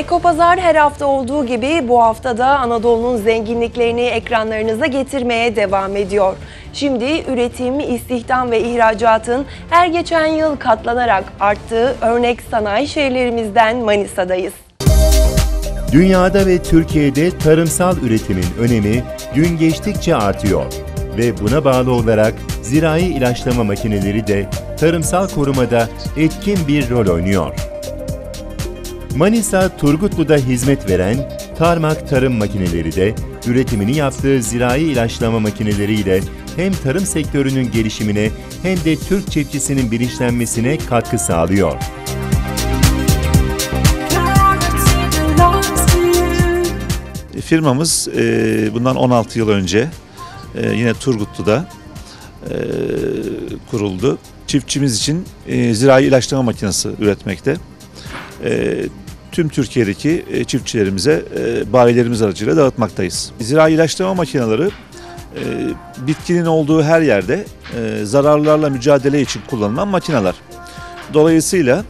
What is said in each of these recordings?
Ekopazar her hafta olduğu gibi bu hafta da Anadolu'nun zenginliklerini ekranlarınıza getirmeye devam ediyor. Şimdi üretim, istihdam ve ihracatın her geçen yıl katlanarak arttığı örnek sanayi şehirlerimizden Manisa'dayız. Dünyada ve Türkiye'de tarımsal üretimin önemi gün geçtikçe artıyor ve buna bağlı olarak zirai ilaçlama makineleri de tarımsal korumada etkin bir rol oynuyor. Manisa Turgutlu'da hizmet veren Tarmak Tarım Makineleri de üretimini yaptığı zirai ilaçlama makineleriyle hem tarım sektörünün gelişimine hem de Türk çiftçisinin bilinçlenmesine katkı sağlıyor. Firmamız bundan 16 yıl önce yine Turgutlu'da kuruldu. Çiftçimiz için zirai ilaçlama makinesi üretmekte. Tüm Türkiye'deki çiftçilerimize bayilerimiz aracılığıyla dağıtmaktayız. Zirai ilaçlama makineleri bitkinin olduğu her yerde zararlarla mücadele için kullanılan makineler. Dolayısıyla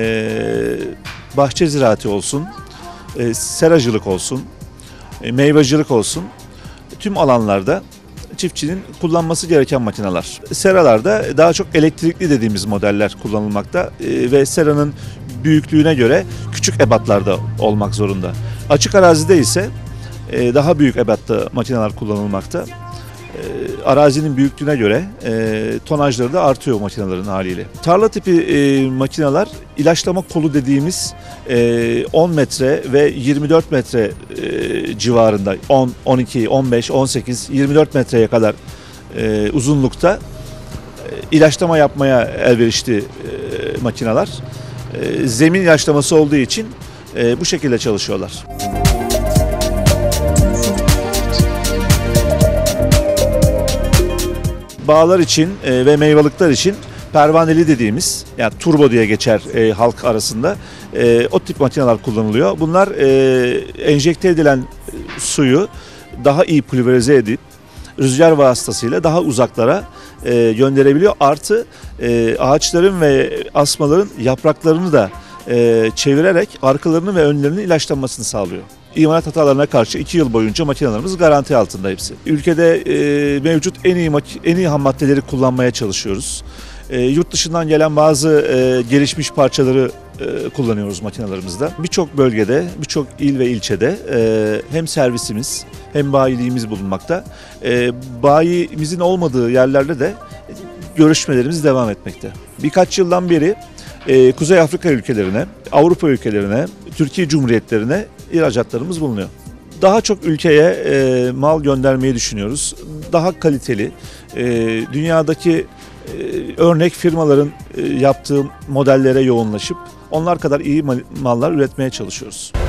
bahçe ziraatı olsun, seracılık olsun, meyvacılık olsun tüm alanlarda çiftçinin kullanması gereken makineler. Seralarda daha çok elektrikli dediğimiz modeller kullanılmakta ve seranın büyüklüğüne göre küçük ebatlarda olmak zorunda. Açık arazide ise daha büyük ebatta makineler kullanılmakta. Arazinin büyüklüğüne göre tonajları da artıyor makinelerin haliyle. Tarla tipi makineler ilaçlama kolu dediğimiz 10 metre ve 24 metre civarında 10, 12, 15, 18, 24 metreye kadar uzunlukta ilaçlama yapmaya elverişli makineler. Zemin ilaçlaması olduğu için bu şekilde çalışıyorlar. Bağlar için ve meyvalıklar için pervaneli dediğimiz, yani turbo diye geçer halk arasında, o tip makineler kullanılıyor. Bunlar enjekte edilen suyu daha iyi pulverize edip rüzgar vasıtasıyla daha uzaklara gönderebiliyor. Artı ağaçların ve asmaların yapraklarını da çevirerek arkalarını ve önlerinin ilaçlanmasını sağlıyor. İmalat hatalarına karşı 2 yıl boyunca makinelerimiz garanti altında hepsi. Ülkede mevcut en iyi ham maddeleri kullanmaya çalışıyoruz. Yurt dışından gelen bazı gelişmiş parçaları kullanıyoruz makinelerimizde. Birçok bölgede, birçok il ve ilçede hem servisimiz hem bayiliğimiz bulunmakta. Bayimizin olmadığı yerlerde de görüşmelerimiz devam etmekte. Birkaç yıldan beri Kuzey Afrika ülkelerine, Avrupa ülkelerine, Türkiye Cumhuriyetlerine ihracatlarımız bulunuyor. Daha çok ülkeye mal göndermeyi düşünüyoruz. Daha kaliteli, dünyadaki örnek firmaların yaptığı modellere yoğunlaşıp onlar kadar iyi mallar üretmeye çalışıyoruz.